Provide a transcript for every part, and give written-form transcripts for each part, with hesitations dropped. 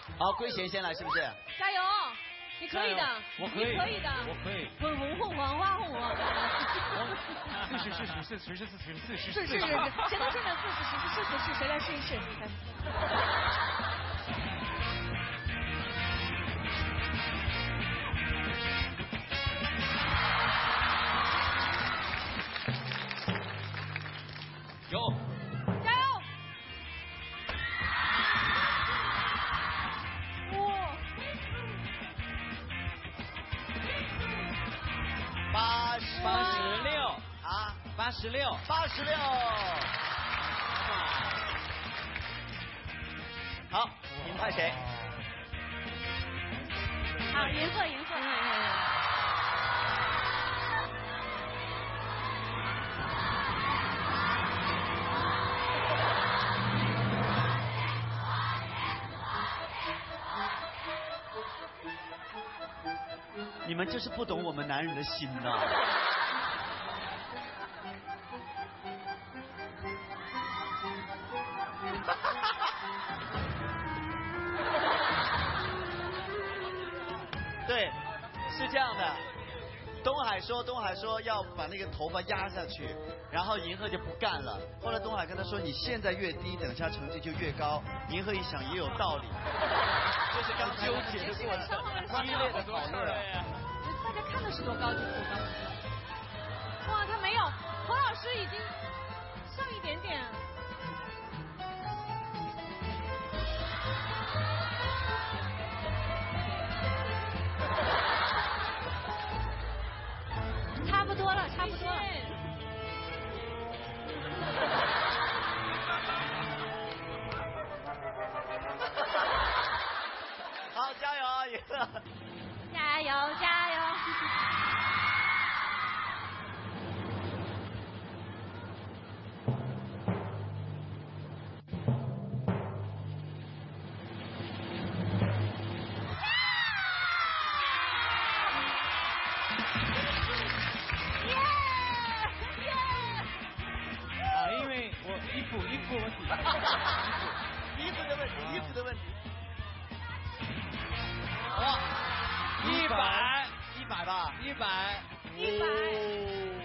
好，圭贤先来是不是？ 加油，你可以的， 我可以， 你可以的， 我可以。 混红混黄花混黄。 是，谁的真的是谁来试一试？ 有， 加油！ 哇 ，86 啊 ，86， 好，你们派谁？ 好，银色。 你们就是不懂我们男人的心呐。对，是这样的。东海说要把那个头发压下去，然后银赫就不干了。后来东海跟他说：“你现在越低，等下成绩就越高。”银赫一想也有道理，就是刚纠结的过程，激烈的讨论。 大家看的是多高就是多高。哇，他没有，何老师已经上一点点。差不多了。 好，加油啊，银赫！ 加油！ 因为我衣服问题， 衣服的问题。 哇 ，100吧 ，100。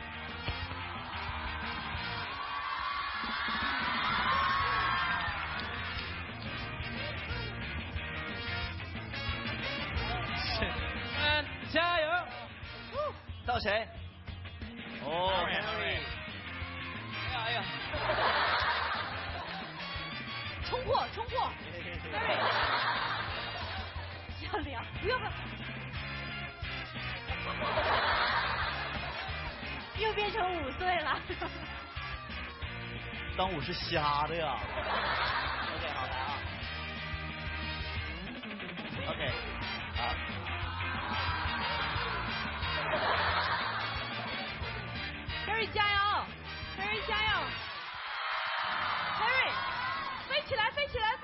加油！ 到谁？哦 ，Henry。哎呀！ 冲破 ，Henry。要聊，不要。又变成5岁了。 当我是瞎的呀。OK， 好来啊。OK， 好。 Harry 加油 ，Harry 加油 ，Harry 飞起来！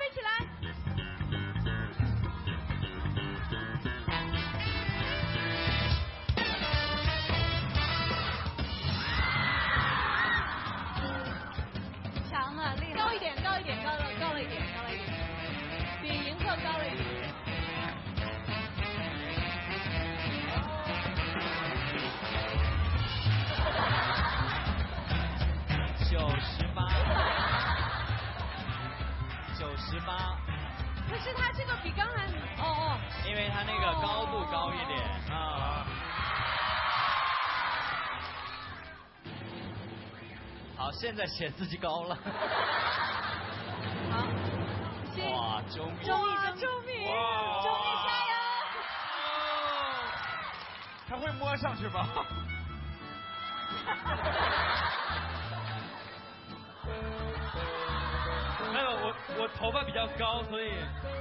强了，厉害！高了一点，比银赫高了一点。 98。 可是他这个比刚才因为他那个高度高一点啊。好，现在显自己高了。 好， 哇，周密加油！ 他会摸上去吧？没有，我头发比较高，所以。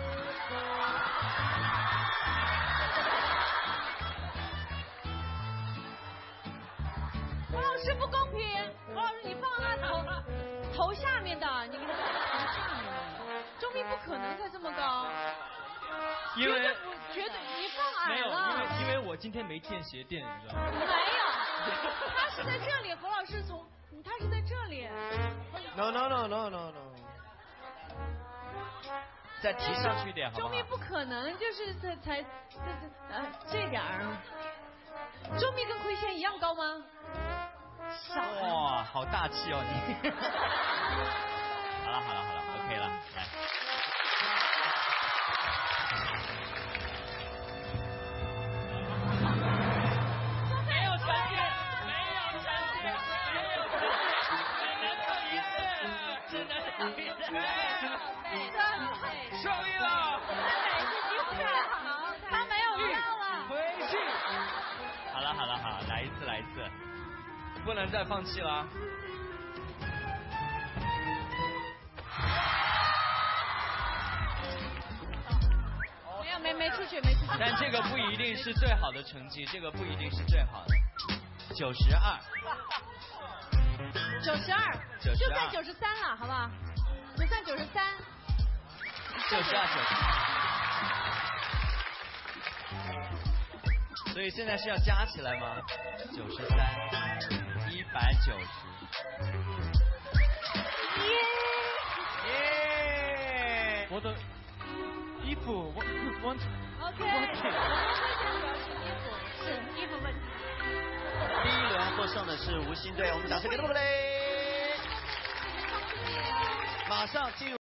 何老师不公平，何老师你放他头下面的，你给他放头下面的，周密不可能再这么高， 因为绝对你放矮了。 没有，因为我今天没垫鞋垫，你知道吗？ 没有，他是在这里，何老师他是在这里。 No。 再提上去一点，好不好？ 钟明不可能就是这点儿。钟明跟奎谦一样高吗？ 哇，好大气哦你。好了，OK 了，来。没有成绩，只能靠一次，胜利了。 他没有票了。 回去。好了，来一次，不能再放弃了。 没出去。 但这个不一定是最好的成绩，92。 就算93了，好不好？就算93。 92。所以现在是要加起来吗？93，190。耶！我的衣服，我 OK。是衣服问题。 第一轮获胜的是吴昕队，我们掌声给他们嘞！马上进入。